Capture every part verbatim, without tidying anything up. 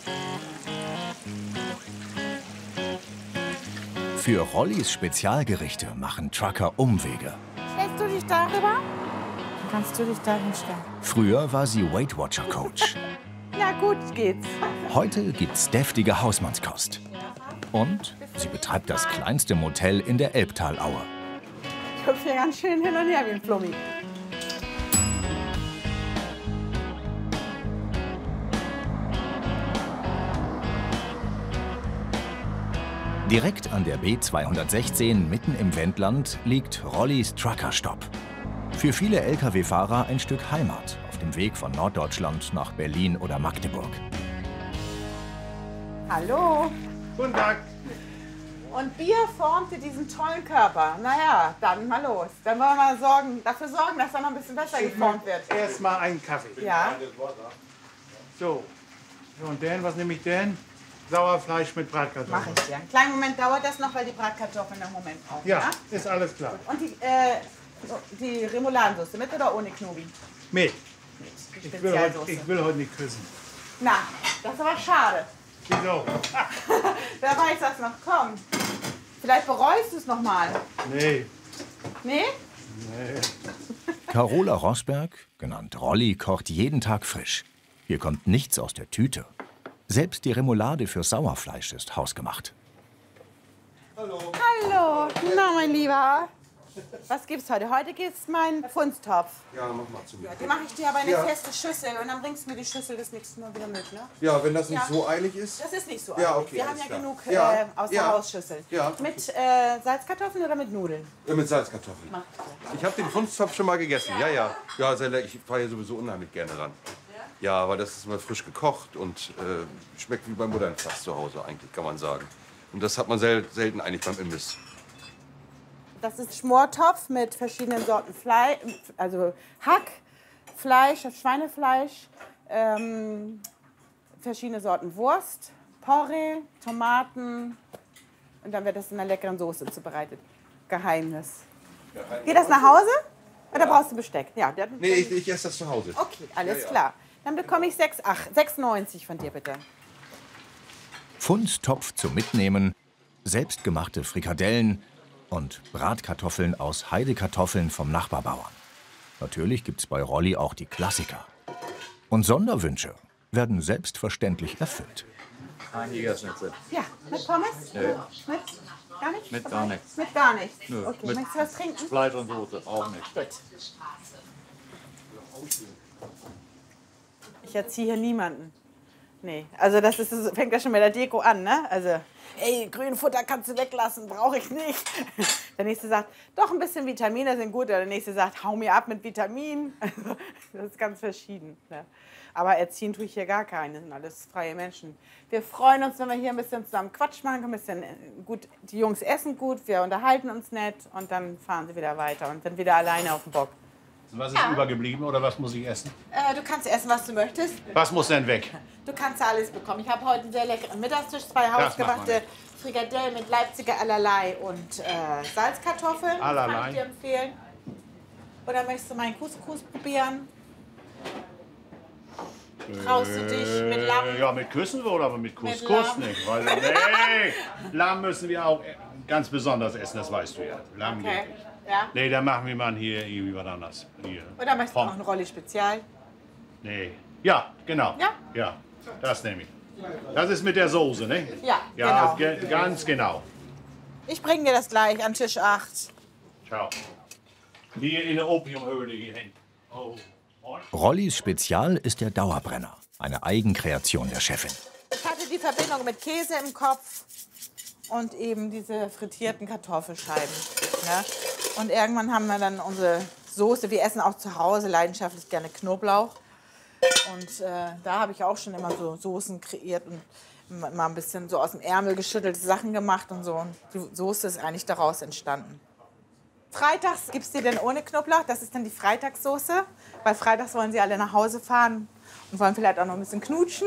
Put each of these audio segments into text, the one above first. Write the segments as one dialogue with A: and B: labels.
A: Für Rollys Spezialgerichte machen Trucker Umwege.
B: Stellst du dich darüber? Kannst du dich da hinstellen?
A: Früher war sie Weight Watcher Coach.
B: Na gut, geht's.
A: Heute gibt's deftige Hausmannskost. Und sie betreibt das kleinste Motel in der Elbtalaue.
B: Ich hüpfe hier ganz schön hin und her wie ein Flummi.
A: Direkt an der B zweihundertsechzehn mitten im Wendland liegt Rollys Truckerstopp. Für viele L K W-Fahrer ein Stück Heimat auf dem Weg von Norddeutschland nach Berlin oder Magdeburg.
B: Hallo.
C: Guten Tag.
B: Und Bier formte diesen tollen Körper. Naja, dann mal los. Dann wollen wir mal sorgen, dafür sorgen, dass er noch ein bisschen besser geformt wird.
C: Erstmal einen Kaffee.
B: Ja.
C: So. So, und denn, was nehme ich denn? Sauerfleisch mit Bratkartoffeln.
B: Mach ich dir. Einen kleinen Moment dauert das noch, weil die Bratkartoffeln im Moment brauchen.
C: Ja,
B: Ja,
C: ist alles klar.
B: Und die, äh, so, die Remouladensauce, mit oder ohne Knobi?
C: Mit.
B: Die
C: Ich will, heute,
B: Spezialsoße.
C: ich will heute nicht küssen.
B: Na, das ist aber schade.
C: Wieso?
B: Wer weiß, was noch kommt. Vielleicht bereust du es noch mal.
C: Nee.
B: Nee?
C: Nee.
A: Carola Rosberg, genannt Rolli, kocht jeden Tag frisch. Hier kommt nichts aus der Tüte. Selbst die Remoulade für Sauerfleisch ist hausgemacht.
B: Hallo. Hallo. Na, mein Lieber. Was gibt's heute? Heute gibt's meinen Funstopf.
D: Ja, mach mal zu mir.
B: Ja, die mache ich dir aber in eine
D: Ja.
B: feste Schüssel und dann bringst du mir die Schüssel das nächste Mal wieder mit, ne?
D: Ja, wenn das nicht
B: Ja.
D: so eilig ist.
B: Das ist nicht so
D: Ja,
B: eilig.
D: okay,
B: Wir haben
D: alles
B: ja
D: klar.
B: genug
D: Ja,
B: äh, aus
D: ja.
B: der Hausschüssel.
D: Ja.
B: Mit äh, Salzkartoffeln oder mit Nudeln?
D: Ja, mit Salzkartoffeln.
B: Mach.
D: Ich habe den Funstopf schon mal gegessen. Ja, ja. Ja, sehr lecker. Ich fahre hier sowieso unheimlich gerne ran. Ja, aber das ist immer frisch gekocht und äh, schmeckt wie beim Mutternfass zu Hause eigentlich, kann man sagen. Und das hat man sel selten eigentlich beim Imbiss.
B: Das ist Schmortopf mit verschiedenen Sorten Fleisch, also Hack, Fleisch, Schweinefleisch, ähm, verschiedene Sorten Wurst, Porree, Tomaten und dann wird das in einer leckeren Soße zubereitet. Geheimnis. Geht das nach Hause? Oder brauchst du Besteck? Ja, der,
D: Nee, ich, ich esse das zu Hause.
B: Okay, alles
D: Ja, ja.
B: klar. Dann bekomme ich sechs neunzig von dir, bitte.
A: Funsttopf zum Mitnehmen, selbstgemachte Frikadellen und Bratkartoffeln aus Heidekartoffeln vom Nachbarbauern. Natürlich gibt's bei Rolli auch die Klassiker. Und Sonderwünsche werden selbstverständlich erfüllt.
E: Einjägerschnitzel.
B: Ja, mit Pommes?
E: Nö.
B: Mit gar nichts?
E: Mit
B: dabei?
E: gar nichts.
B: Mit gar nichts?
E: Nö.
B: Okay,
E: Mit
B: möchtest du was trinken?
E: Fleisch und Soße auch nicht.
B: Gut. Ich erziehe hier niemanden. Nee, also das ist, das fängt ja schon mit der Deko an, ne? Also, ey, Grünfutter kannst du weglassen, brauche ich nicht. Der nächste sagt, doch, ein bisschen Vitamine sind gut. Oder der nächste sagt, hau mir ab mit Vitaminen. Also, das ist ganz verschieden. Ne? Aber erziehen tue ich hier gar keine, das sind alles freie Menschen. Wir freuen uns, wenn wir hier ein bisschen zusammen Quatsch machen, ein bisschen gut, die Jungs essen gut, wir unterhalten uns nett und dann fahren sie wieder weiter und sind wieder alleine auf dem Bock.
C: Was ist übergeblieben oder was muss ich essen?
B: Äh, du kannst essen, was du möchtest.
C: Was muss denn weg?
B: Du kannst alles bekommen. Ich habe heute einen sehr leckeren Mittagstisch, zwei hausgemachte Frikadellen mit Leipziger Allerlei und äh, Salzkartoffeln.
C: Allerlei.
B: Kann ich dir empfehlen. Oder möchtest du meinen Couscous probieren? Traust du dich mit Lamm?
C: Äh, Ja, mit Küssen wohl, aber mit Couscous
B: Lamm.
C: nicht. Weil, nee, Lamm müssen wir auch ganz besonders essen, das weißt du ja. Lamm
B: Okay.
C: geht nicht.
B: Ja.
C: Nee, dann machen wir mal hier irgendwie was anderes. Hier.
B: Oder möchtest du
C: Vom-
B: noch eine Rolle Spezial?
C: Nee. Ja, genau.
B: Ja?
C: Ja, das nehme ich. Das ist mit der Soße, ne?
B: Ja,
C: Ja,
B: genau.
C: ge ganz genau.
B: Ich bringe dir das gleich an Tisch acht.
C: Ciao. Hier in der Opiumhöhle hier hin. Oh.
A: Rollis Spezial ist der Dauerbrenner, eine Eigenkreation der Chefin.
B: Ich hatte die Verbindung mit Käse im Kopf und eben diese frittierten Kartoffelscheiben. Ne? Und irgendwann haben wir dann unsere Soße. Wir essen auch zu Hause leidenschaftlich gerne Knoblauch. Und äh, da habe ich auch schon immer so Soßen kreiert und mal ein bisschen so aus dem Ärmel geschüttelte Sachen gemacht und so. Und die Soße ist eigentlich daraus entstanden. Freitags gibt es die denn ohne Knoblauch. Das ist dann die Freitagssoße. Weil freitags wollen sie alle nach Hause fahren und wollen vielleicht auch noch ein bisschen knutschen.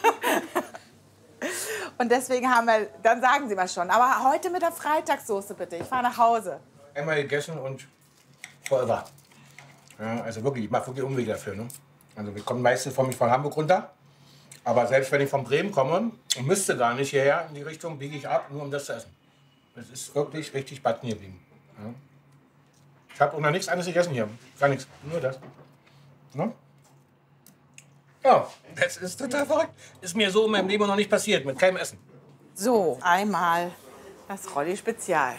B: Und deswegen haben wir, dann sagen sie mal schon, aber heute mit der Freitagssoße bitte, ich fahre nach Hause.
F: Einmal gegessen und forever. Ja, also wirklich, ich mache wirklich Umwege dafür. Ne? Also wir kommen meistens von, von Hamburg runter Aber selbst wenn ich von Bremen komme und müsste gar nicht hierher in die Richtung, biege ich ab, nur um das zu essen. Es ist wirklich richtig backen geblieben. Ja. Ich habe noch nichts anderes gegessen hier. Gar nichts. Nur das. Ne? Ja, das ist total verrückt. Ist mir so in meinem Leben noch nicht passiert, mit keinem Essen.
B: So, einmal das Rolli-Spezial.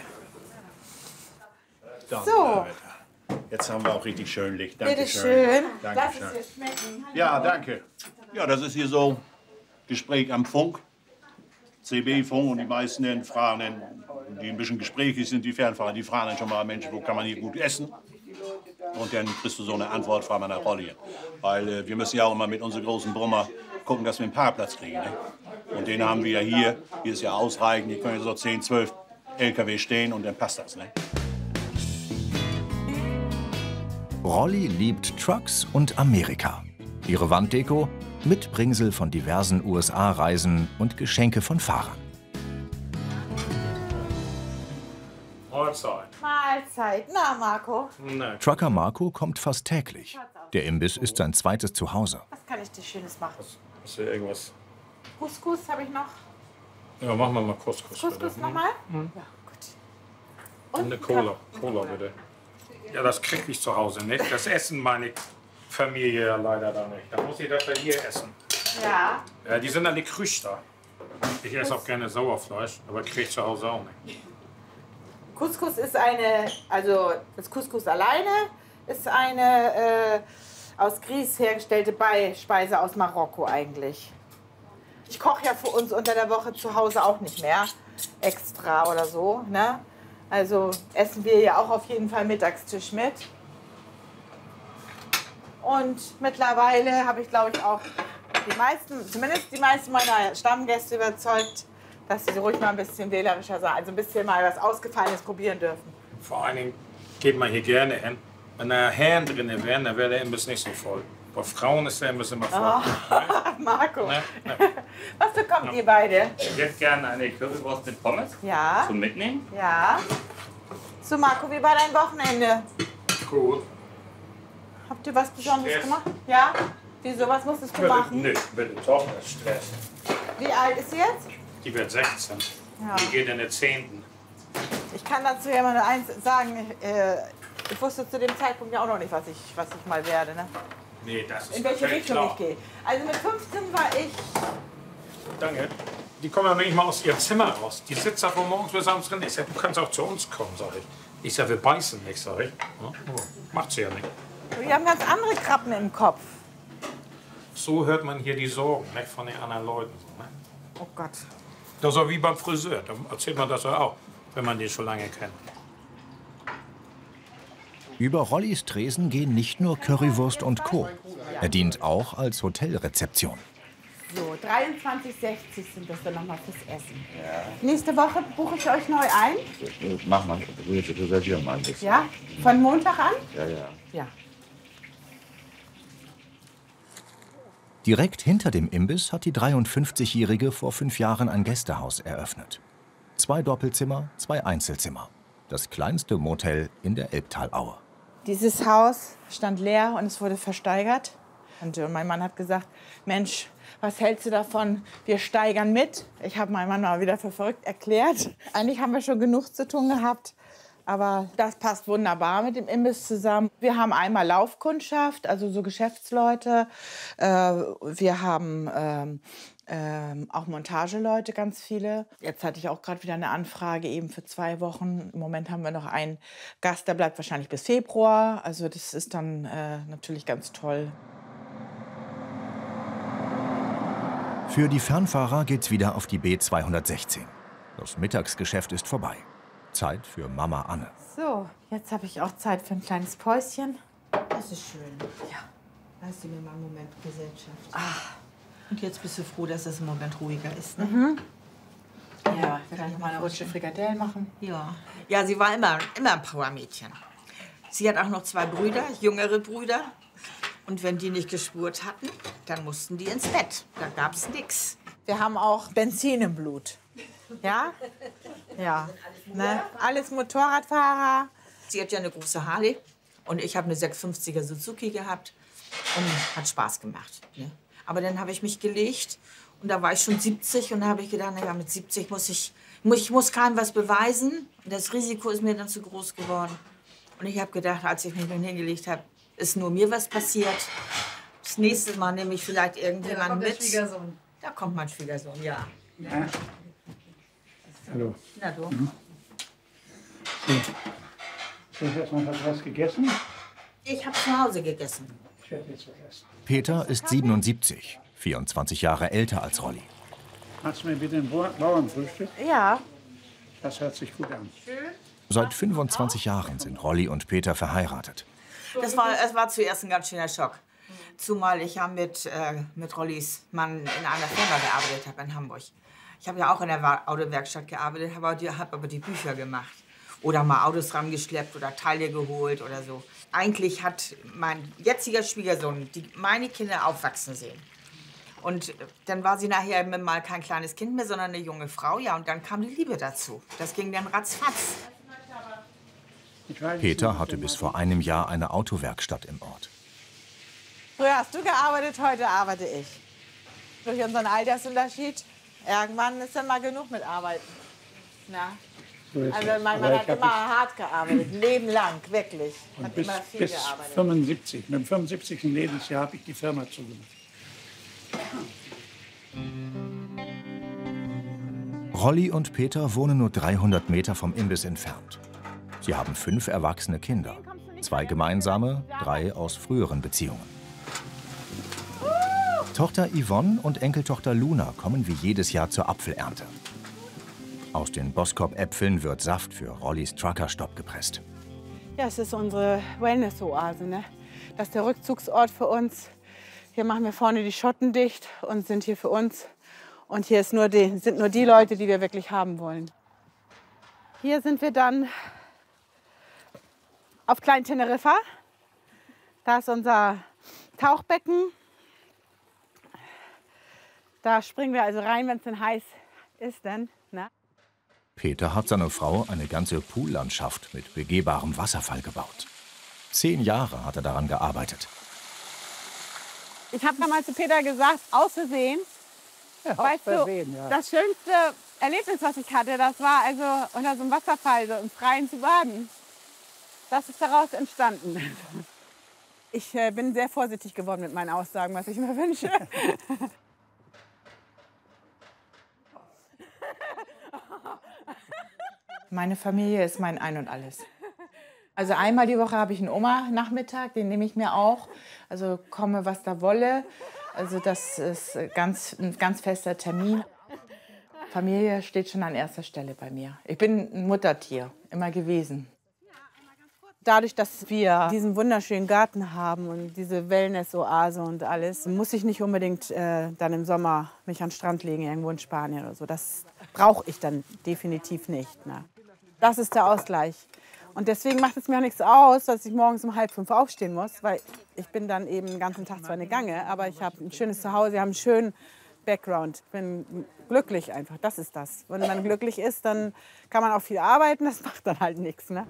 B: So.
G: Jetzt haben wir auch richtig schön Licht.
B: Bitte
G: Dankeschön.
B: schön. Lass
G: Dankeschön.
B: es dir schmecken.
G: Ja, danke. Ja, das ist hier so Gespräch am Funk. C B-Funk und die meisten dann fragen, dann, die ein bisschen gesprächig sind, die Fernfahrer, die fragen dann schon mal, Mensch, wo kann man hier gut essen? Und dann kriegst du so eine Antwort, fahr mal nach Rolli. Weil äh, wir müssen ja auch immer mit unseren großen Brummer gucken, dass wir einen Parkplatz kriegen. Ne? Und den haben wir ja hier. Hier ist ja ausreichend. Hier können so zehn, zwölf L K W stehen und dann passt das. Ne?
A: Rolli liebt Trucks und Amerika. Ihre Wanddeko Mitbringsel von diversen U S A-Reisen und Geschenke von Fahrern.
C: Mahlzeit.
B: Mahlzeit. Na, Marco,
C: Nein.
A: Trucker Marco kommt fast täglich. Der Imbiss ist sein zweites Zuhause.
B: was kann ich dir Schönes machen?
C: Ist hier irgendwas?
B: Couscous habe ich noch.
C: Ja, machen wir mal Couscous.
B: Couscous
C: bitte.
B: nochmal? Ja, gut.
C: Und eine Cola. Cola bitte. Ja, das krieg ich zu Hause nicht. Das essen meine Familie ja leider da nicht. Da muss ich das ja hier essen.
B: Ja.
C: Ja, die sind alle Krüchter. Ich esse auch gerne Sauerfleisch, aber krieg ich zu Hause auch nicht.
B: Couscous ist eine, also das Couscous alleine ist eine äh, aus Grieß hergestellte Beispeise aus Marokko eigentlich. Ich koche ja für uns unter der Woche zu Hause auch nicht mehr extra oder so. Ne? Also essen wir ja auch auf jeden Fall Mittagstisch mit. Und mittlerweile habe ich, glaube ich, auch die meisten, zumindest die meisten meiner Stammgäste überzeugt, dass sie ruhig mal ein bisschen wählerischer sein, also ein bisschen mal was Ausgefallenes probieren dürfen.
C: Vor allen Dingen geht man hier gerne hin. Wenn da Herren drin wären, dann wäre der Imbiss nicht so voll. Bei Frauen ist der Imbiss immer voll.
B: Oh. Marco,
C: Ne? Ne?
B: was bekommt ihr beide?
E: Ich hätte gerne eine Currywurst mit Pommes
B: Ja,
E: zum Mitnehmen.
B: ja. So Marco, wie war dein Wochenende?
C: Gut.
B: Habt ihr was Besonderes
C: Stress.
B: gemacht? Ja? Wieso, was musstest du machen?
C: Nee, bitte Tochter ist Stress.
B: Wie alt ist sie jetzt?
C: Die wird sechzehn.
B: Ja.
C: Die geht in den zehnten.
B: Ich kann dazu ja mal nur eins sagen. Äh, ich wusste zu dem Zeitpunkt ja auch noch nicht, was ich, was ich mal werde. Ne?
C: Nee, das ist
B: In welche
C: natürlich
B: Richtung
C: klar.
B: ich gehe. Also mit fünfzehn war ich...
C: Danke. Die kommen ja nicht mal aus ihrem Zimmer raus. Die sitzt da von morgens bis abends drin. Ich sag, du kannst auch zu uns kommen, sag ich. Ich sag, wir beißen nicht, sag ich. Ja, macht sie ja nicht.
B: Wir haben ganz andere Krabben im Kopf.
C: So hört man hier die Sorgen, nicht von den anderen Leuten. So, ne?
B: Oh Gott.
C: Das ist auch wie beim Friseur. Da erzählt man das ja auch, wenn man den schon lange kennt.
A: Über Rollis Tresen gehen nicht nur Currywurst und Co. Er dient auch als Hotelrezeption.
B: So, dreiundzwanzig sechzig sind das dann nochmal fürs Essen. Nächste Woche buche ich euch neu ein.
E: Mach mal, reservieren mal ein bisschen.
B: Ja? Von Montag an?
E: Ja, ja.
B: Ja.
A: Direkt hinter dem Imbiss hat die dreiundfünfzigjährige vor fünf Jahren ein Gästehaus eröffnet. Zwei Doppelzimmer, zwei Einzelzimmer. Das kleinste Motel in der Elbtalaue.
B: Dieses Haus stand leer und es wurde versteigert. Und mein Mann hat gesagt, Mensch, was hältst du davon? Wir steigern mit. Ich habe meinen Mann mal wieder für verrückt erklärt. Eigentlich haben wir schon genug zu tun gehabt. Aber das passt wunderbar mit dem Imbiss zusammen. Wir haben einmal Laufkundschaft, also so Geschäftsleute. Äh, wir haben ähm, ähm, auch Montageleute, ganz viele. Jetzt hatte ich auch gerade wieder eine Anfrage eben für zwei Wochen. Im Moment haben wir noch einen Gast, der bleibt wahrscheinlich bis Februar. Also das ist dann äh, natürlich ganz toll.
A: Für die Fernfahrer geht's wieder auf die B zweihundertsechzehn. Das Mittagsgeschäft ist vorbei. Zeit für Mama Anne.
B: So, jetzt habe ich auch Zeit für ein kleines Päuschen. Das ist schön. Ja.
H: Leiste mir mal einen Moment Gesellschaft.
B: Ah.
H: Und jetzt bist du froh, dass es im Moment ruhiger ist, ne?
B: Mhm. Ja,
H: Ja,
B: ich werde noch mal eine Rutsche Frikadellen machen.
H: Ja. Ja, sie war immer, immer ein Powermädchen. Sie hat auch noch zwei Brüder, jüngere Brüder. Und wenn die nicht gespurt hatten, dann mussten die ins Bett. Da gab's nix.
B: Wir haben auch Benzin im Blut. Ja? Ja. Ne? Alles Motorradfahrer.
H: Sie hat ja eine große Harley und ich habe eine sechshundertfünfziger Suzuki gehabt und hat Spaß gemacht. Ne? Aber dann habe ich mich gelegt und da war ich schon siebzig und da habe ich gedacht, na ja, mit siebzig muss ich, muss, ich muss keinem was beweisen. Und das Risiko ist mir dann zu groß geworden. Und ich habe gedacht, als ich mich dann hingelegt habe, ist nur mir was passiert. Das nächste Mal nehme ich vielleicht irgendjemand
I: ja, da kommt
H: mit.
I: Der Schwiegersohn.
H: Da kommt mein Schwiegersohn, ja.
I: ja.
J: Hallo.
H: Na du.
J: Mhm. So. So, erstmal hast du was gegessen?
H: Ich habe zu Hause gegessen.
J: Ich werde jetzt was essen.
A: Peter ist siebenundsiebzig, vierundzwanzig Jahre älter als Rolli.
J: Hast du mir bitte ein Bauernfrühstück?
B: Ja.
J: Das hört sich gut an.
A: Seit fünfundzwanzig Jahren sind Rolli und Peter verheiratet.
H: Das war, es war zuerst ein ganz schöner Schock. Zumal ich ja mit, äh, mit Rollis Mann in einer Firma gearbeitet habe in Hamburg. Ich habe ja auch in der Autowerkstatt gearbeitet, habe aber, hab aber die Bücher gemacht. Oder mal Autos rangeschleppt oder Teile geholt oder so. Eigentlich hat mein jetziger Schwiegersohn die, meine Kinder aufwachsen sehen. Und dann war sie nachher mal kein kleines Kind mehr, sondern eine junge Frau. Ja, und dann kam die Liebe dazu. Das ging dann ratzfatz.
A: Peter hatte bis vor einem Jahr eine Autowerkstatt im Ort.
B: Früher hast du gearbeitet, heute arbeite ich. Durch unseren Altersunterschied, irgendwann ist dann mal genug mit Arbeiten. Na? Also mein Mann hat immer hart gearbeitet, ein Leben lang, wirklich. Hat
J: bis,
B: immer viel
J: bis
B: gearbeitet.
J: fünfundsiebzig. Mit dem fünfundsiebzigsten Lebensjahr habe ich die Firma zugemacht.
A: Rolli und Peter wohnen nur dreihundert Meter vom Imbiss entfernt. Sie haben fünf erwachsene Kinder. Zwei gemeinsame, drei aus früheren Beziehungen. Tochter Yvonne und Enkeltochter Luna kommen wie jedes Jahr zur Apfelernte. Aus den Boskop-Äpfeln wird Saft für Rollis Truckerstopp gepresst.
B: Ja, es ist unsere Wellness-Oase, ne? Das ist der Rückzugsort für uns. Hier machen wir vorne die Schotten dicht und sind hier für uns. Und hier ist nur die, sind nur die Leute, die wir wirklich haben wollen. Hier sind wir dann auf Klein Teneriffa. Da ist unser Tauchbecken. Da springen wir also rein, wenn es denn heiß ist. Dann, ne?
A: Peter hat seiner Frau eine ganze Poollandschaft mit begehbarem Wasserfall gebaut. Zehn Jahre hat er daran gearbeitet.
B: Ich habe damals zu Peter gesagt, aus Versehen,
J: Ja,
B: weißt du,
J: Versehen, ja.
B: das schönste Erlebnis, was ich hatte, das war also unter so einem Wasserfall, so im Freien zu baden. Das ist daraus entstanden. Ich äh, bin sehr vorsichtig geworden mit meinen Aussagen, was ich mir wünsche. Meine Familie ist mein Ein und Alles. Also einmal die Woche habe ich einen Oma-Nachmittag, den nehme ich mir auch. Also komme, was da wolle. Also das ist ganz, ein ganz fester Termin. Familie steht schon an erster Stelle bei mir. Ich bin ein Muttertier, immer gewesen. Dadurch, dass wir diesen wunderschönen Garten haben und diese Wellness-Oase und alles, muss ich nicht unbedingt äh, dann im Sommer mich an den Strand legen, irgendwo in Spanien oder so. Das brauche ich dann definitiv nicht. Ne? Das ist der Ausgleich. Und deswegen macht es mir auch nichts aus, dass ich morgens um halb fünf aufstehen muss, weil ich bin dann eben den ganzen Tag zwar eine Gange, aber ich habe ein schönes Zuhause, wir haben einen schönen Background. Ich bin glücklich einfach, das ist das. Wenn man glücklich ist, dann kann man auch viel arbeiten, das macht dann halt nichts. Ne?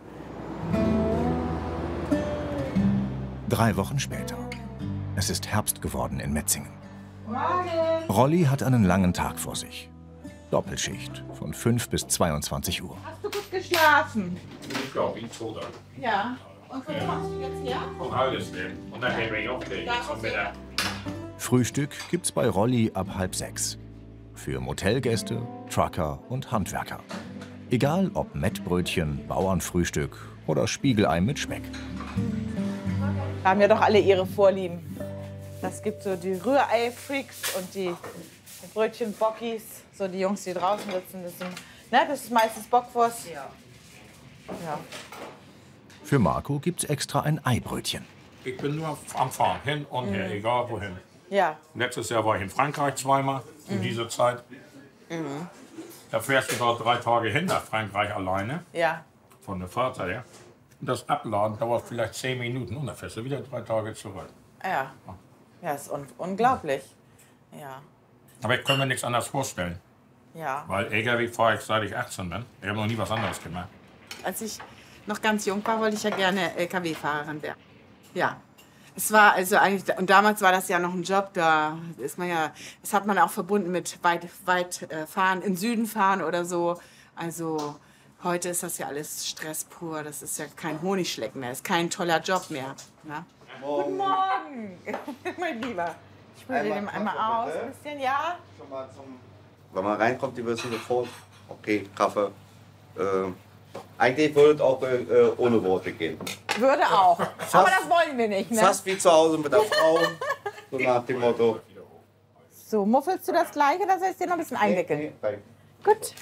A: Drei Wochen später. Es ist Herbst geworden in Metzingen. Rolli hat einen langen Tag vor sich. Doppelschicht von fünf bis zweiundzwanzig Uhr.
B: Hast du gut geschlafen?
C: Ich glaube, ich tue das.
B: Ja. Und wo machst du jetzt hier?
C: Von Haldesheim. Und dann gehen wir auflegen. Zum Mittag.
A: Frühstück gibt's bei Rolli ab halb sechs. Für Motelgäste, Trucker und Handwerker. Egal ob Mettbrötchen, Bauernfrühstück oder Spiegelei mit Speck.
B: Haben ja doch alle ihre Vorlieben. Das gibt so die Rührei-Freaks und die Brötchen-Bockis. So die Jungs, die draußen sitzen. Das, sind, ne, das ist meistens Bockwurst. Ja. Ja.
A: Für Marco gibt's extra ein Eibrötchen.
C: Ich bin nur am Fahren, hin und her,
B: Mhm.
C: egal wohin.
B: Ja.
C: Letztes Jahr war ich in Frankreich zweimal, in
B: Mhm.
C: dieser Zeit.
B: Mhm.
C: Da fährst du dort drei Tage hin nach Frankreich alleine,
B: Ja.
C: von der Vater her. Und das Abladen dauert vielleicht zehn Minuten und dann fährst du wieder drei Tage zurück.
B: Ja. Ja, ist un unglaublich. Ja.
C: Aber ich kann mir nichts anderes vorstellen.
B: Ja.
C: Weil L K W fahre ich seit ich achtzehn bin. Ich habe noch nie was anderes gemacht.
B: Als ich noch ganz jung war, wollte ich ja gerne L K W-Fahrerin werden. Ja. Es war also eigentlich, und damals war das ja noch ein Job, da ist man ja, das hat man auch verbunden mit weit, weit äh, fahren, in Süden fahren oder so. Also heute ist das ja alles Stress pur, das ist ja kein Honigschlecken mehr, ist kein toller Job mehr. Ne? Guten Morgen, mein Lieber. Ich spüle den einmal aus, ein bisschen, ja?
I: Schon mal zum, wenn man reinkommt, die wissen sofort, okay, Kaffee. Äh, eigentlich würde es auch äh, ohne Worte gehen.
B: Würde auch,
I: fast,
B: aber das wollen wir nicht, ne?
I: Fast wie zu Hause mit der Frau, so nach dem Motto.
B: So, muffelst du das gleiche oder soll ich dir noch ein bisschen einwickeln?
I: Nee, nee,
B: gut.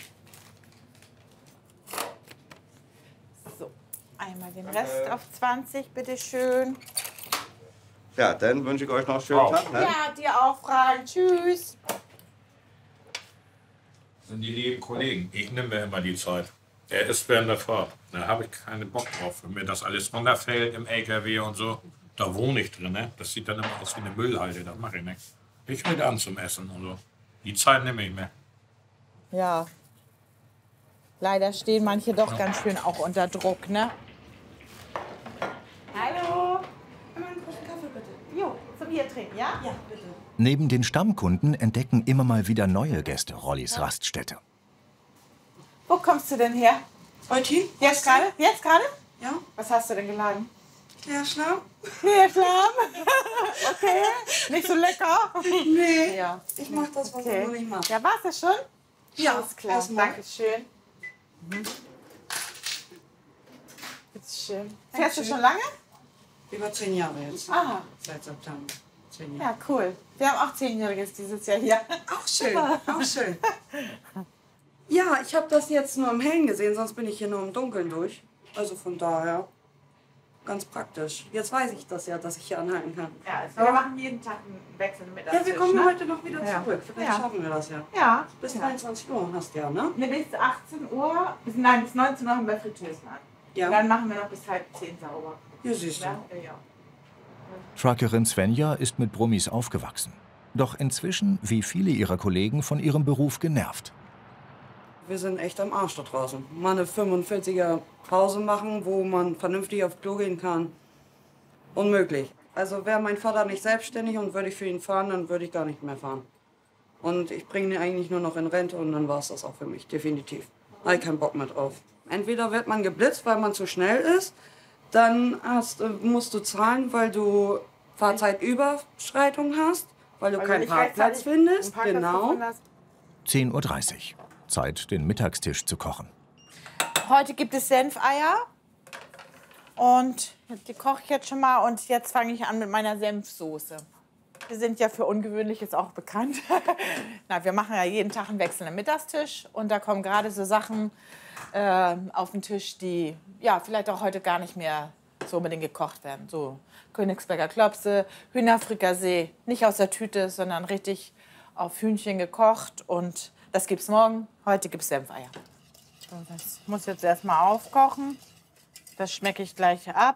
B: So, einmal den Rest auf zwanzig, bitteschön.
I: Ja, dann wünsche ich euch noch einen schönen
C: Wow.
I: Tag. Ne?
B: Ja, dir auch, Fragen. Tschüss.
C: Das sind die lieben Kollegen. Ich nehme mir immer die Zeit. Er ist während der Fahrt. Da habe ich keinen Bock drauf. Wenn mir das alles runterfällt im L K W und so, da wohne ich drin. Ne? Das sieht dann immer aus wie eine Müllhalde. Das mache ich nicht. Ich will an zum Essen und so. Die Zeit nehme ich mir.
B: Ja. Leider stehen manche doch ganz schön auch unter Druck, ne? Hallo. Einmal einen großen Kaffee, bitte. Jo, zum Bier trinken, ja? Ja, bitte.
A: Neben den Stammkunden entdecken immer mal wieder neue Gäste Rollis Raststätte.
B: Wo kommst du denn her?
K: Heute?
B: Jetzt gerade? Jetzt gerade?
K: Ja.
B: Was hast du denn geladen?
K: Klärschlamm?
B: Klärschlamm? Okay. Nicht so lecker?
K: Nee.
B: Ja.
K: Ich mach das, was
B: Okay.
K: du nicht machst.
B: Ja, war's das schon?
K: Ja,
B: alles klar.
K: erstmal.
B: Dankeschön. Mhm. Bitteschön. Fährst du schon lange?
K: Über zehn Jahre jetzt.
B: Aha.
K: Seit September. Zehn Jahre.
B: Ja, cool. Wir haben auch Zehnjähriges dieses Jahr hier.
K: Auch schön, auch schön. Ja, ich habe das jetzt nur im Hellen gesehen, sonst bin ich hier nur im Dunkeln durch. Also von daher ganz praktisch. Jetzt weiß ich das ja, dass ich hier anhalten kann.
B: Ja, also wir machen jeden Tag einen Wechsel mit
K: Ja, wir kommen
B: ne?
K: heute noch wieder
B: Ja.
K: zurück. Vielleicht
B: Ja.
K: schaffen wir das ja.
B: Ja.
K: Bis
B: Ja.
K: neunundzwanzig Uhr hast du ja, ne?
B: Ne, bis achtzehn Uhr, bis, nein, bis neunzehn Uhr haben wir Fritteusen an.
K: Ja.
B: Und dann machen wir noch bis halb zehn sauber.
K: Ja, siehst du.
B: Ja, ja.
A: Truckerin Svenja ist mit Brummis aufgewachsen. Doch inzwischen, wie viele ihrer Kollegen, von ihrem Beruf genervt.
K: Wir sind echt am Arsch da draußen. Mal eine fünfundvierziger Pause machen, wo man vernünftig auf Klo gehen kann. Unmöglich. Also wäre mein Vater nicht selbstständig und würde ich für ihn fahren, dann würde ich gar nicht mehr fahren. Und ich bringe ihn eigentlich nur noch in Rente und dann war es das auch für mich, definitiv. Da habe ich keinen Bock mehr drauf. Entweder wird man geblitzt, weil man zu schnell ist, dann hast, musst du zahlen, weil du Fahrzeitüberschreitung hast, weil du
B: Weil du
K: keinen
B: nicht
K: Parkplatz
B: rechtzeitig
K: findest.
B: einen Parkplatz
K: Genau.
B: gefunden hast.
A: zehn Uhr dreißig. Zeit, den Mittagstisch zu kochen.
B: Heute gibt es Senfeier. Und die koche ich jetzt schon mal. Und jetzt fange ich an mit meiner Senfsoße. Wir sind ja für Ungewöhnliches auch bekannt. Na, wir machen ja jeden Tag einen wechselnden Mittagstisch. Und da kommen gerade so Sachen äh, auf den Tisch, die ja, vielleicht auch heute gar nicht mehr so unbedingt gekocht werden. So Königsberger Klopse, Hühnerfrikassee. Nicht aus der Tüte, sondern richtig auf Hühnchen gekocht. Und das gibt's morgen. Heute gibt's Senfeier. So, das muss jetzt erstmal aufkochen. Das schmecke ich gleich ab.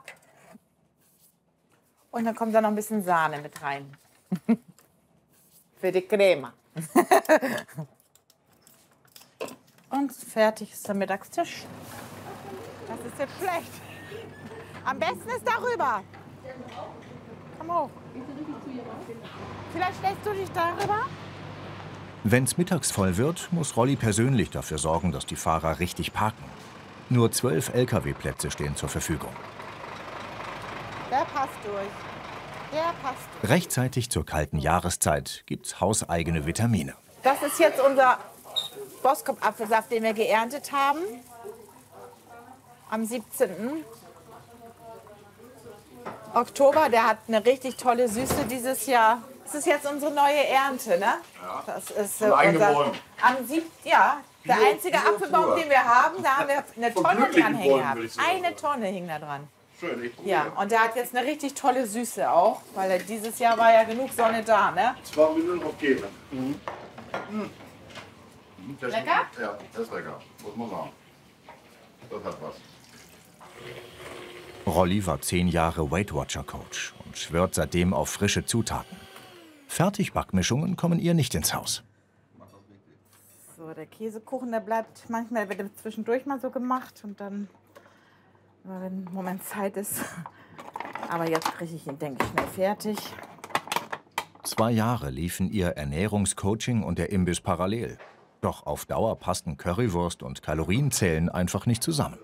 B: Und dann kommt da noch ein bisschen Sahne mit rein. Für die Crema. Und fertig ist der Mittagstisch. Das ist jetzt schlecht. Am besten ist darüber. Komm hoch. Vielleicht stellst du dich darüber?
A: Wenn's mittags voll wird, muss Rolli persönlich dafür sorgen, dass die Fahrer richtig parken. Nur zwölf L K W-Plätze stehen zur Verfügung.
B: Der passt durch. Der passt durch.
A: Rechtzeitig zur kalten Jahreszeit gibt's hauseigene Vitamine.
B: Das ist jetzt unser Boskop-Apfelsaft, den wir geerntet haben. Am siebzehnten Oktober. Der hat eine richtig tolle Süße dieses Jahr. Das ist jetzt unsere neue Ernte, ne?
G: Ja.
B: Das ist
G: Von eigenen
B: unser,
G: Bäumen.
B: am siebten Ja, der
G: Bio-
B: einzige
G: Bio
B: Apfelbaum,
G: pur.
B: den wir haben, da haben wir eine
G: Von
B: Tonne
G: glücklichen
B: dran hängen
G: Bäumen,
B: gehabt.
G: würde ich sagen.
B: Eine Tonne hing da dran.
G: Schön, ich probiere.
B: Ja, und der hat jetzt eine richtig tolle Süße auch, weil er dieses Jahr war ja genug Sonne da, ne?
G: Zwei Minuten noch geben. Mhm. Das ist-
B: Lecker?
G: Ja, das ist lecker. Muss man sagen. Das hat was.
A: Rolli war zehn Jahre Weight Watcher Coach und schwört seitdem auf frische Zutaten. Fertigbackmischungen kommen ihr nicht ins Haus.
B: So, der Käsekuchen, der bleibt manchmal, der wird zwischendurch mal so gemacht und dann, wenn im Moment Zeit ist, Aber jetzt kriege ich ihn, denke ich, schnell fertig.
A: Zwei Jahre liefen ihr Ernährungscoaching und der Imbiss parallel. Doch auf Dauer passten Currywurst und Kalorienzählen einfach nicht zusammen.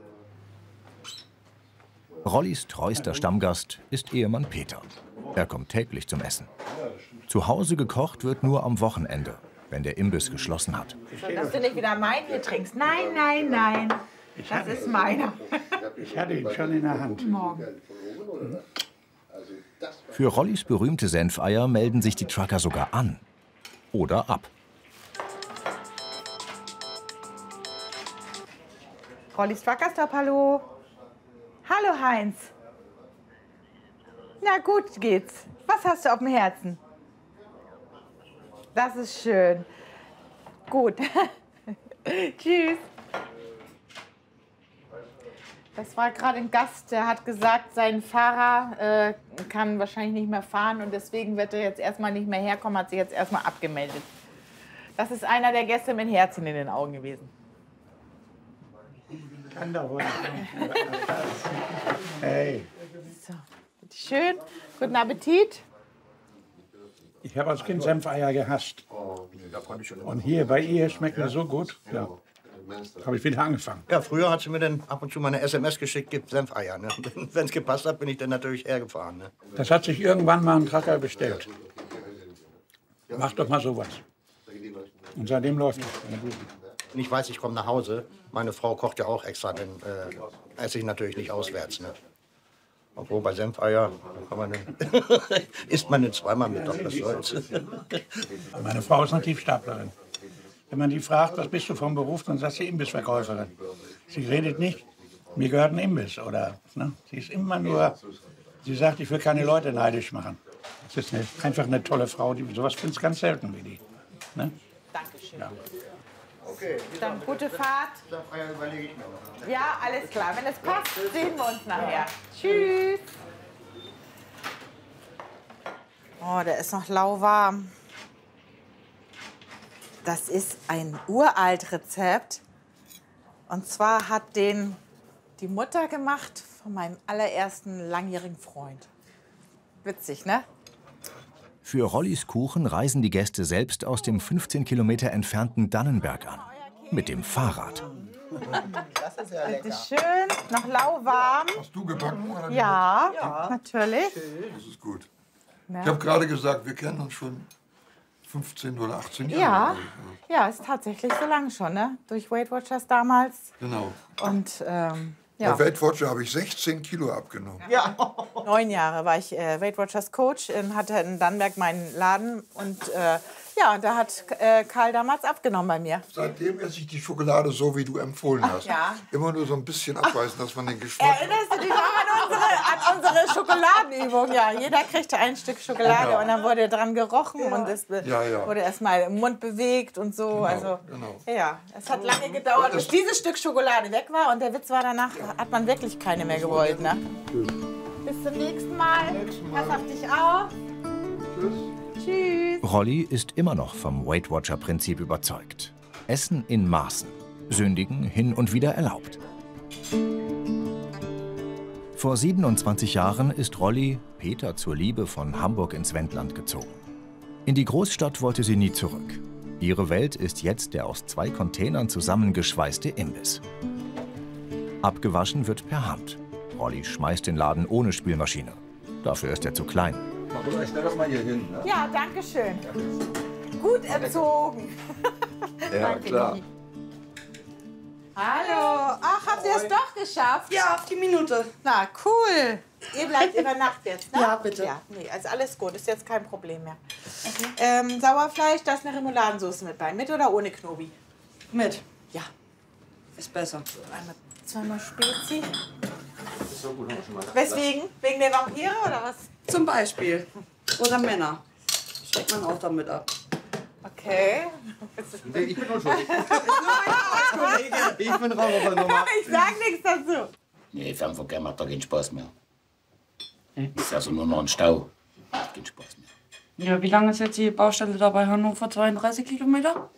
A: Rollys treuster Stammgast ist Ehemann Peter. Er kommt täglich zum Essen. Zu Hause gekocht wird nur am Wochenende, wenn der Imbiss geschlossen hat.
B: So, dass du nicht wieder meinen hier trinkst. Nein, nein, nein. Das ist meiner.
J: Ich hatte ihn schon in der Hand.
B: Morgen.
A: Für Rollys berühmte Senfeier melden sich die Trucker sogar an. Oder ab.
B: Rollys Truckerstop, hallo. Hallo, Heinz. Na gut geht's. Was hast du auf dem Herzen? Das ist schön. Gut. Tschüss. Das war gerade ein Gast, der hat gesagt, sein Fahrer äh, kann wahrscheinlich nicht mehr fahren und deswegen wird er jetzt erstmal nicht mehr herkommen, hat sich jetzt erstmal abgemeldet. Das ist einer der Gäste mit Herzchen in den Augen gewesen.
J: Kann doch wohl. Hey.
B: So, bitte schön. Guten Appetit.
J: Ich habe als Kind Senfeier gehasst. Und hier bei ihr schmecken die so gut. Ja. Habe ich wieder angefangen.
L: Ja, früher hat sie mir dann ab und zu mal eine S M S geschickt, gibt Senfeier. Ne? Wenn es gepasst hat, bin ich dann natürlich hergefahren. Ne?
J: Das hat sich irgendwann mal ein Trucker bestellt. Mach doch mal sowas. Und seitdem läuft es.
L: Und ich weiß, ich komme nach Hause. Meine Frau kocht ja auch extra, dann äh, esse ich natürlich nicht auswärts. Ne? Obwohl bei Senfeier kann man dann isst man nicht zweimal Mittag, was soll's.
J: Meine Frau ist eine Tiefstaplerin. Wenn man die fragt, was bist du vom Beruf, dann sagt sie Imbissverkäuferin. Sie redet nicht, mir gehört ein Imbiss. Oder, ne? Sie ist immer nur, sie sagt, ich will keine Leute neidisch machen. Das ist eine, einfach eine tolle Frau, die, sowas finde ich ganz selten wie die. Ne?
B: Dankeschön.
J: Ja.
L: Okay,
B: dann gute Fahrt.
L: Senfeier überlege ich mir noch.
B: Ja, alles klar. Wenn es passt, sehen wir uns nachher. Tschüss. Oh, der ist noch lauwarm. Das ist ein uralt Rezept. Und zwar hat den die Mutter gemacht von meinem allerersten langjährigen Freund. Witzig, ne?
A: Für Rollys Kuchen reisen die Gäste selbst aus dem fünfzehn Kilometer entfernten Dannenberg an. Mit dem Fahrrad.
B: Das ist ja lecker. Bitte schön, noch lauwarm.
M: Hast du gebacken? Oder
B: ja, ja, natürlich.
M: Das ist gut.
B: Ja.
M: Ich habe gerade gesagt, wir kennen uns schon fünfzehn oder achtzehn Jahre.
B: Ja, ja, ist tatsächlich so lange schon, ne? Durch Weight Watchers damals.
M: Genau.
B: Und ähm, ja.
M: Bei Weight Watchers habe ich sechzehn Kilo abgenommen.
B: Ja. Neun Jahre war ich äh, Weight Watchers Coach, in, hatte in Dannenberg meinen Laden und äh, ja, da hat äh, Karl damals abgenommen bei mir.
M: Seitdem esse ich die Schokolade so, wie du empfohlen hast.
B: Ja.
M: Immer nur so ein bisschen abweisen, dass man den Geschmack...
B: Erinnerst du dich noch an unsere, an unsere Schokoladenübung? Ja, jeder kriegte ein Stück Schokolade
M: Ja.
B: und dann wurde dran gerochen und es
M: Ja, ja.
B: wurde erstmal im Mund bewegt und so.
M: Genau,
B: also,
M: genau.
B: ja, es hat lange gedauert, bis dieses Stück Schokolade weg war und der Witz war, danach hat man wirklich keine mehr gewollt. Ne? Bis zum nächsten Mal. Pass auf dich auf. Tschüss.
A: Rolli ist immer noch vom Weight Watcher Prinzip überzeugt. Essen in Maßen, sündigen hin und wieder erlaubt. Vor siebenundzwanzig Jahren ist Rolli, Peter zur Liebe, von Hamburg ins Wendland gezogen. In die Großstadt wollte sie nie zurück. Ihre Welt ist jetzt der aus zwei Containern zusammengeschweißte Imbiss. Abgewaschen wird per Hand. Rolli schmeißt den Laden ohne Spülmaschine. Dafür ist er zu klein.
D: Ich stell das mal hier hin. Ne?
B: Ja, danke schön. Gut erzogen.
D: Ja,
B: Danke,
D: klar.
B: Lili. Hallo. Ach, habt ihr es doch geschafft?
K: Ja, auf die Minute.
B: Na, cool. Ihr bleibt über Nacht jetzt, ne?
K: Ja, bitte.
B: Ja, nee, also alles gut. Ist jetzt kein Problem mehr. Okay. Ähm, Sauerfleisch, da ist eine Remouladensoße mit bei. Mit oder ohne Knobi?
K: Mit.
B: Ja.
K: Ist besser.
B: Einmal, zweimal Spezi.
L: So gut, haben wir schon mal.
B: Weswegen? Wegen der Vampire oder was?
K: Zum Beispiel. Oder Männer. Steckt man auch damit ab.
B: Okay.
L: Nee, ich bin nur schuld. Ich bin raus auf der Nummer.
B: Ich sag nichts dazu.
E: Nee, Fernverkehr macht doch keinen Spaß mehr. Ist also nur noch ein Stau. Macht keinen Spaß mehr.
K: Ja, wie lange ist jetzt die Baustelle da bei Hannover? zweiunddreißig Kilometer?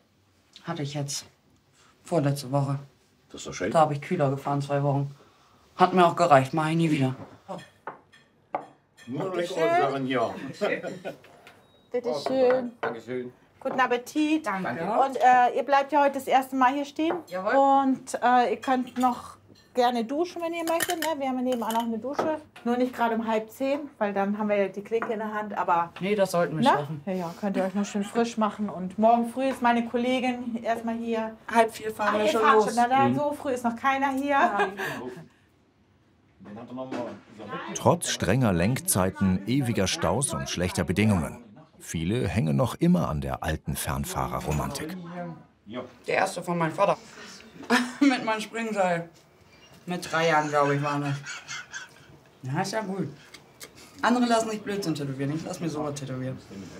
K: Hatte ich jetzt. Vorletzte Woche.
E: Das ist doch schön.
K: Da habe ich Kühler gefahren, zwei Wochen. Hat mir auch gereicht, mach ich nie wieder.
E: Nur
B: Dankeschön.
E: ja.
B: Bitte schön.
E: Dankeschön.
B: Guten Appetit.
K: Danke.
B: Und äh, ihr bleibt ja heute das erste Mal hier stehen.
K: Jawohl.
B: Und äh, ihr könnt noch gerne duschen, wenn ihr möchtet. Ne? Wir haben ja nebenan noch eine Dusche. Nur nicht gerade um halb zehn, weil dann haben wir ja die Klinke in der Hand. Aber
K: Nee, das sollten wir
B: na?
K: schaffen.
B: Ja, ja, könnt ihr euch noch schön frisch machen. Und morgen früh ist meine Kollegin erstmal hier.
K: Halb vier fahren
B: Ah,
K: wir
B: ihr
K: schon
B: fahrt
K: los.
B: schon, na, da,
K: Mhm.
B: so früh ist noch keiner hier.
A: Trotz strenger Lenkzeiten, ewiger Staus und schlechter Bedingungen. Viele hängen noch immer an der alten Fernfahrerromantik.
K: Der erste von meinem Vater. Mit meinem Springseil. Mit drei Jahren, glaube ich, war das. Ja, ist ja gut. Andere lassen sich Blödsinn tätowieren. Ich lass mir sowas tätowieren.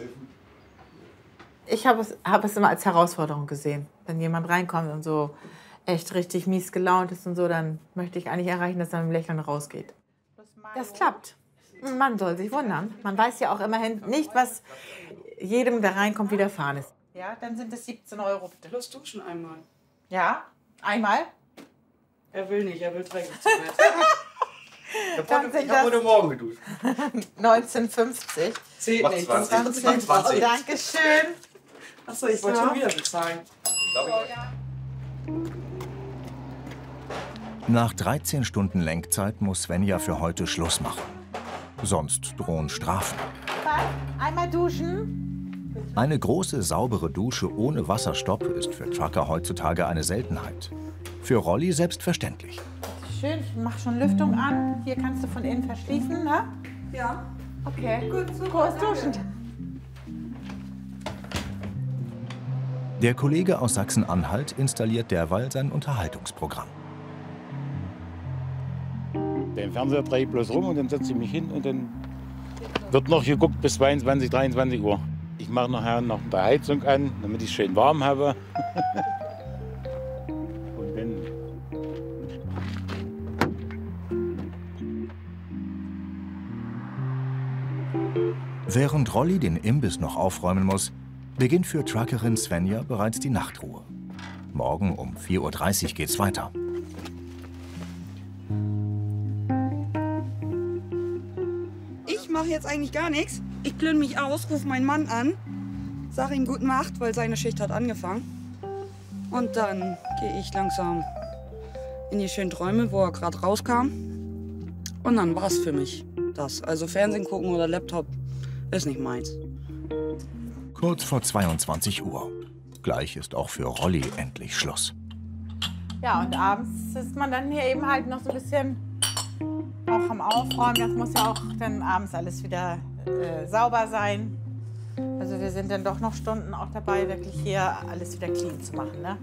B: Ich habe es, hab es immer als Herausforderung gesehen. Wenn jemand reinkommt und so echt richtig mies gelaunt ist und so, dann möchte ich eigentlich erreichen, dass er mit dem Lächeln rausgeht. Das klappt. Man soll sich wundern. Man weiß ja auch immerhin nicht, was jedem, der reinkommt, widerfahren ist. Ja, dann sind es siebzehn Euro bitte.
K: Plus duschen einmal.
B: Ja, einmal.
K: Er will nicht, er will dreckig zu Bett.
B: Dann sind
K: Ich habe heute
B: das
K: Morgen geduscht.
B: neunzehn fünfzig.
K: Zählt
B: Macht
K: nicht.
B: zwanzig.
K: zwanzig. Macht zwanzig.
B: Dankeschön.
K: Achso, ich wollte
B: So.
K: schon wieder bezahlen.
A: Nach dreizehn Stunden Lenkzeit muss Svenja für heute Schluss machen. Sonst drohen Strafen.
B: Einmal duschen.
A: Eine große, saubere Dusche ohne Wasserstopp ist für Trucker heutzutage eine Seltenheit. Für Rolli selbstverständlich.
B: Schön, ich mach schon Lüftung an. Hier kannst du von innen verschließen, ne?
K: Ja.
B: Okay. Gut, super. Groß duschen.
A: Der Kollege aus Sachsen-Anhalt installiert derweil sein Unterhaltungsprogramm.
N: Den Fernseher drehe ich bloß rum und dann setze ich mich hin und dann wird noch geguckt bis zweiundzwanzig, dreiundzwanzig Uhr. Ich mache nachher noch die Heizung an, damit ich es schön warm habe. Und dann
A: Während Rolli den Imbiss noch aufräumen muss, beginnt für Truckerin Svenja bereits die Nachtruhe. Morgen um vier Uhr dreißig geht's weiter.
K: Ich mache jetzt eigentlich gar nichts. Ich klöne mich aus, rufe meinen Mann an, sage ihm gute Nacht, weil seine Schicht hat angefangen. Und dann gehe ich langsam in die schönen Träume, wo er gerade rauskam. Und dann war's für mich das. Also Fernsehen gucken oder Laptop ist nicht meins.
A: Kurz vor zweiundzwanzig Uhr. Gleich ist auch für Rolli endlich Schluss.
B: Ja, und abends ist man dann hier eben halt noch so ein bisschen auch am Aufräumen. Das muss ja auch dann abends alles wieder äh, sauber sein. Also wir sind dann doch noch Stunden auch dabei, wirklich hier alles wieder clean zu machen, ne?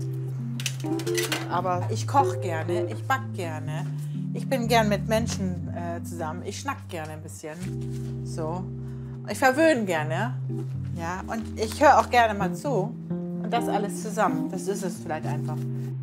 B: Aber ich koche gerne, ich back gerne. Ich bin gern mit Menschen äh, zusammen. Ich schnack gerne ein bisschen. So. Ich verwöhne gerne. Ja, und ich höre auch gerne mal zu. Und das alles zusammen, das ist es vielleicht einfach.